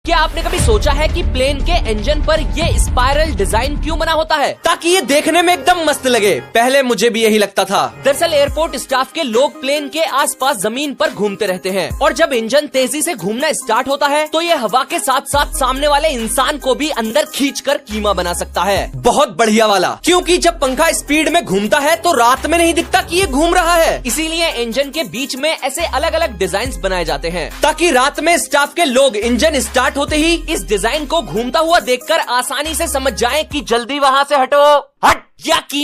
क्या आपने कभी सोचा है कि प्लेन के इंजन पर ये स्पाइरल डिजाइन क्यों बना होता है? ताकि ये देखने में एकदम मस्त लगे। पहले मुझे भी यही लगता था। दरअसल एयरपोर्ट स्टाफ के लोग प्लेन के आसपास जमीन पर घूमते रहते हैं और जब इंजन तेजी से घूमना स्टार्ट होता है तो ये हवा के साथ साथ सामने वाले इंसान को भी अंदर खींचकर कीमा बना सकता है। बहुत बढ़िया वाला, क्योंकि जब पंखा स्पीड में घूमता है तो रात में नहीं दिखता कि ये घूम रहा है। इसीलिए इंजन के बीच में ऐसे अलग अलग डिजाइन बनाए जाते हैं ताकि रात में स्टाफ के लोग इंजन स्टार्ट होते ही इस डिजाइन को घूमता हुआ देखकर आसानी से समझ जाएं कि जल्दी वहां से हटो, हट या